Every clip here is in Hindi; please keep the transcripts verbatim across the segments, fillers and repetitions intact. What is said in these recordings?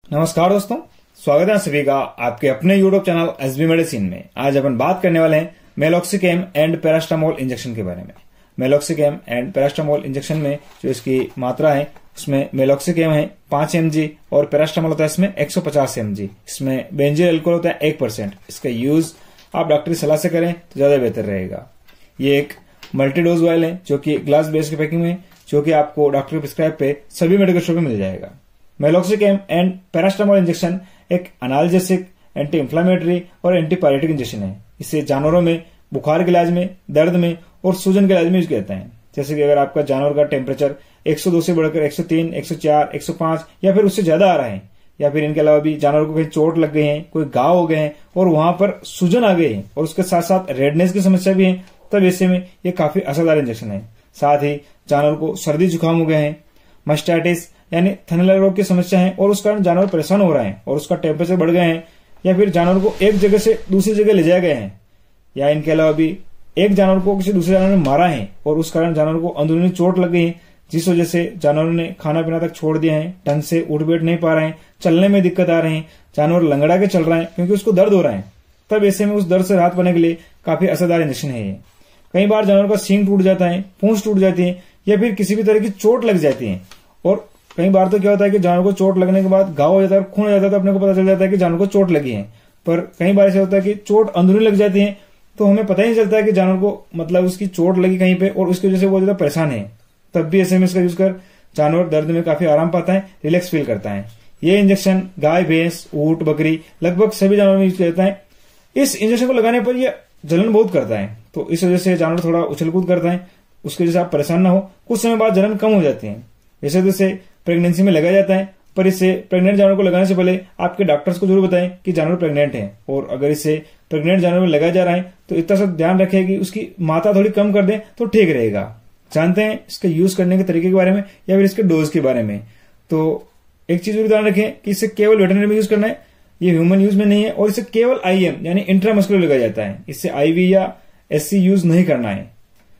नमस्कार दोस्तों, स्वागत है सभी का आपके अपने यूट्यूब चैनल एसबी मेडिसिन में। आज अपन बात करने वाले हैं मेलोक्सिकैम एंड पैरास्टामोल इंजेक्शन के बारे में। मेलोक्सिकैम एंड पैरास्टामोल इंजेक्शन में जो इसकी मात्रा है उसमें मेलोक्सिकैम है पांच एम जी और पैरास्टामोल होता है इसमें एक सौ पचास एम जी। इसमें बेंजील अल्कोहल होता है एक परसेंट। इसका यूज आप डॉक्टर की सलाह से करें तो ज्यादा बेहतर रहेगा। ये एक मल्टी डोज वायल है जो कि ग्लास बेस्ड पैकिंग में, जो कि आपको डॉक्टर के प्रिस्क्राइब पे सभी मेडिकल स्टोर पे मिल जाएगा। मेलोक्सिकैम एंड पैरास्टामोल इंजेक्शन एक एनाल्जेसिक, एंटी इंफ्लेमेटरी और एंटीपायरेटिक इंजेक्शन है। इसे जानवरों में बुखार के इलाज में, दर्द में और सूजन के इलाज में यूज करते हैं। जैसे कि अगर आपका जानवर का टेम्परेचर एक सौ दो से बढ़कर एक सौ तीन, एक सौ चार, एक सौ पांच या फिर उससे ज्यादा आ रहा है, या फिर इनके अलावा भी जानवर को कहीं चोट लग गई है, कोई घाव हो गए हैं और वहां पर सूजन आ गई है और उसके साथ साथ रेडनेस की समस्या भी है, तब ऐसे में ये काफी असरदार इंजेक्शन है। साथ ही जानवर को सर्दी जुकाम हो गया है, मस्टाइटिस यानी थनैला रोग की समस्या है और उस कारण जानवर परेशान हो रहे हैं और उसका टेम्परेचर बढ़ गए हैं, या फिर जानवर को एक जगह से दूसरी जगह ले जाए गए हैं, या इनके अलावा भी एक जानवर को किसी दूसरे जानवर ने मारा है और उस कारण जानवर को अंदरूनी चोट लग गई है, जिस वजह से जानवरों ने खाना पीना तक छोड़ दिया है, ढंग से उठ बैठ नहीं पा रहे हैं, चलने में दिक्कत आ रही है, जानवर लंगड़ा के चल रहा है क्योंकि उसको दर्द हो रहा है। तब ऐसे में उस दर्द से राहत पाने के लिए काफी असरदार इंजेक्शन है ये। कई बार जानवर का सींग टूट जाता है, पूंछ टूट जाती है या फिर किसी भी तरह की चोट लग जाती है, और कई बार तो क्या होता है कि जानवर को चोट लगने के बाद घाव हो जाता है, खून हो जाता है, तो अपने को पता चल जाता है कि जानवर को चोट लगी है। पर कई बार ऐसा होता है कि चोट अंदरूनी लग जाती है तो हमें पता ही नहीं चलता है कि जानवर को मतलब उसकी चोट लगी कहीं पे और उसकी वजह से वो ज्यादा परेशान है। तब भी ऐसे में इसका यूज कर जानवर दर्द में काफी आराम पाता है, रिलैक्स फील करता है। ये इंजेक्शन गाय, भैंस, ऊंट, बकरी लगभग सभी जानवरों में यूज किया जाता है। इस इंजेक्शन को लगाने पर यह जलन बहुत करता है, तो इस वजह से जानवर थोड़ा उछल कूद करता है। उसकी वजह से आप परेशान ना हो, कुछ समय बाद जलन कम हो जाती है। वैसे तो इसे प्रेगनेंसी में लगाया जाता है, पर इसे प्रेग्नेंट जानवर को लगाने से पहले आपके डॉक्टर्स को जरूर बताएं कि जानवर प्रेग्नेंट है, और अगर इसे प्रेग्नेंट जानवर में लगाया जा रहा है तो इतना सा ध्यान रखें कि उसकी मात्रा थोड़ी कम कर दें तो ठीक रहेगा। जानते हैं इसके यूज करने के तरीके के बारे में या फिर इसके डोज के बारे में। तो एक चीज जरूर ध्यान रखें कि इसे केवल वेटरनरी में यूज करना है, ये ह्यूमन यूज में नहीं है, और इसे केवल आईएम यानी इंट्रामस्कुलर लगाया जाता है। इससे आईवी या एससी यूज नहीं करना है।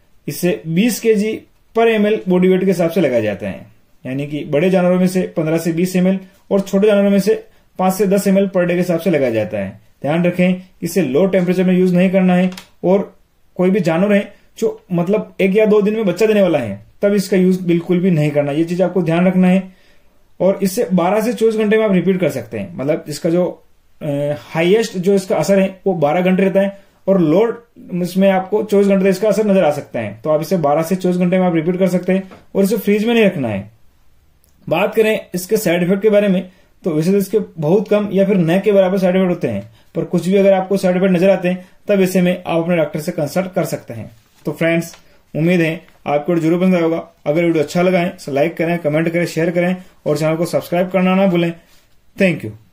इसे बीस केजी पर एमएल बॉडी वेट के हिसाब से लगाया जाता है, यानी कि बड़े जानवरों में से पंद्रह से बीस एमएल और छोटे जानवरों में से पांच से दस एमएल पर डे के हिसाब से लगाया जाता है। ध्यान रखें इसे लो टेम्परेचर में यूज नहीं करना है, और कोई भी जानवर है जो मतलब एक या दो दिन में बच्चा देने वाला है तब इसका यूज बिल्कुल भी नहीं करना। ये चीज आपको ध्यान रखना है। और इससे बारह से चौबीस घंटे में आप रिपीट कर सकते हैं। मतलब इसका जो हाईएस्ट जो इसका असर है वो बारह घंटे रहता है, और लोड इसमें आपको चौबीस घंटे तक इसका असर नजर आ सकता है। तो आप इसे बारह से चौबीस घंटे में आप रिपीट कर सकते हैं, और इसे फ्रीज में नहीं रखना है। बात करें इसके साइड इफेक्ट के बारे में, तो वैसे तो इसके बहुत कम या फिर न के बराबर साइड इफेक्ट होते हैं, पर कुछ भी अगर आपको साइड इफेक्ट नजर आते हैं तब ऐसे में आप अपने डॉक्टर से कंसल्ट कर सकते हैं। तो फ्रेंड्स, उम्मीद है आपको जरूर पसंद आएगा। अगर वीडियो अच्छा लगा है तो लाइक करें, कमेंट करें, शेयर करें और चैनल को सब्सक्राइब करना ना भूलें। Thank you.